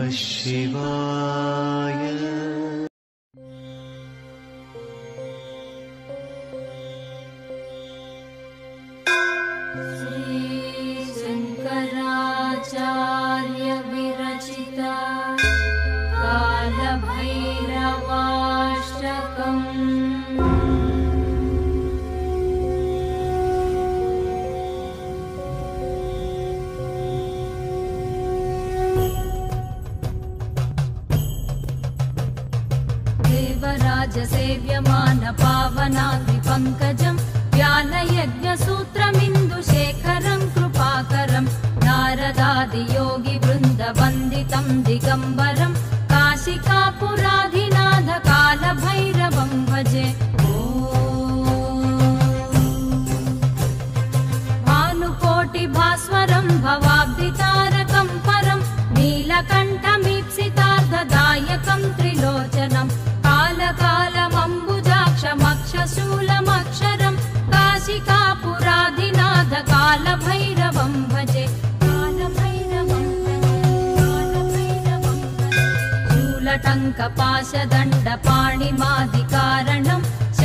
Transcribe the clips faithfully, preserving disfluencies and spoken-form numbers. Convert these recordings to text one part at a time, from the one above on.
शिवाय। शंकराचार्य विरचिता कालभैरवाष्टकम्। देवराजसेव्यमान पावनाग्निपङ्कजम् व्यालयज्ञसूत्रमिन्दुशेखरं कृपाकरं नारदादियोगिवृन्दवन्दितं दिगम्बरं काशिकापुराधिनाथ कालभैरवं भजे। भानुकोटिभास्वरं भवाब्धितारकं परं नीलकण्ठमीप्सितार्धदायकं त्रिलोचनं कालकालमम्बुजाक्षमक्षशूलमक्षरं काशिकापुराधिनाथ कालभैरवं भजे। शूलटङ्कपाशदण्डपाणिमादिकारणं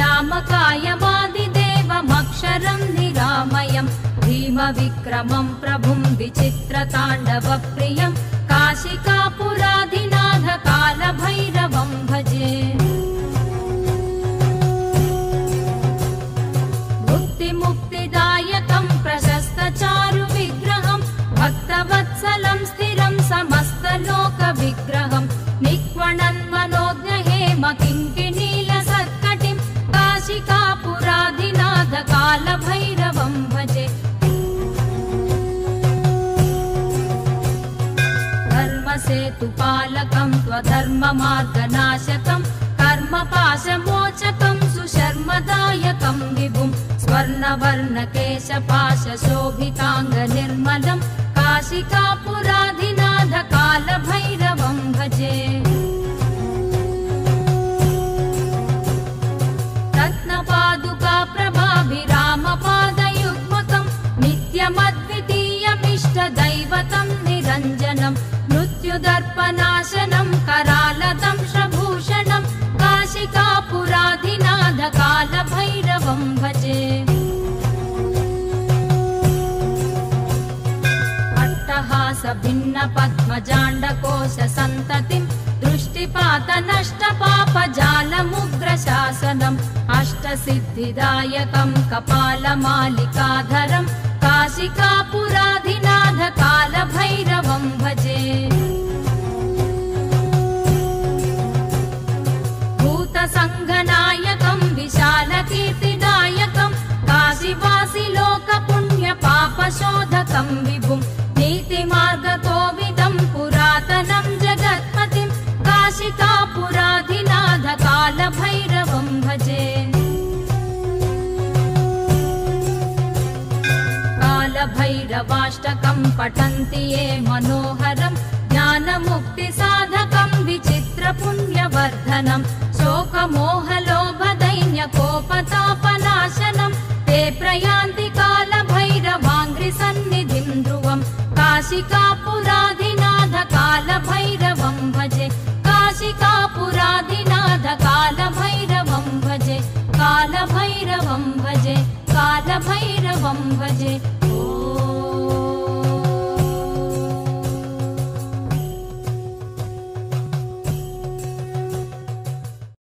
श्यामकायमादिदेवमक्षरं निरामयं भीमविक्रमं प्रभुं विचित्रताण्डवप्रियं काशिकापुराधिनाथ कालभैरवं भजे। मुक्तिदायकं प्रशस्तचारुविग्रहं भक्तवत्सलं स्थिरं समस्तलोकविग्रहं निक्वणन्मनोज्ञहेम किङ्किणीलसत्कटिं काशिकापुराधिनाथ कालभैरवं भजे। धर्मसेतुपालकं त्वधर्ममार्गनाशकं कर्मपाशमोचकं सुशर्मदायकं विभुं स्वर्णवर्णकेशपाशशोभिताङ्गनिर्मलं काशिकापुराधिनाथ कालभैरवं भजे। रत्नपादुकाप्रभाभिरामपादयुग्मकं नित्यमद्वितीयमिष्टदैवतं निरञ्जनं मृत्युदर्पनाशनं करालदं श्रभूषणं काशिकापुराधिनाथ कालभैरवं भजे। अट्टहासभिन्नपद्मजाण्डकोशसन्ततिं दृष्टिपातनष्टपापजालमुग्रशासनम् अष्टसिद्धिदायकं कपालमालिकाधरं काशिकापुराधिनाथ कालभैरवं भजे। भूतसङ्घनायकं विशालकीर्तिदायकं काशीवासि लोकपुण्यपापशोधकं विभुं नीतिमार्गकोविदं पुरातनं जगत्पतिं काशिकापुराधिनाथ कालभैरवं भजे। कालभैरवाष्टकं पठन्ति ये मनोहरं ज्ञानमुक्तिसाधकं विचित्रपुण्यवर्धनं शोकमोहलोभदैन्यकोपतापनाशनं ते प्रयान्ति कालभैरवाङ्घ्रिसन्निधिं ध्रुवं काशिकापुरा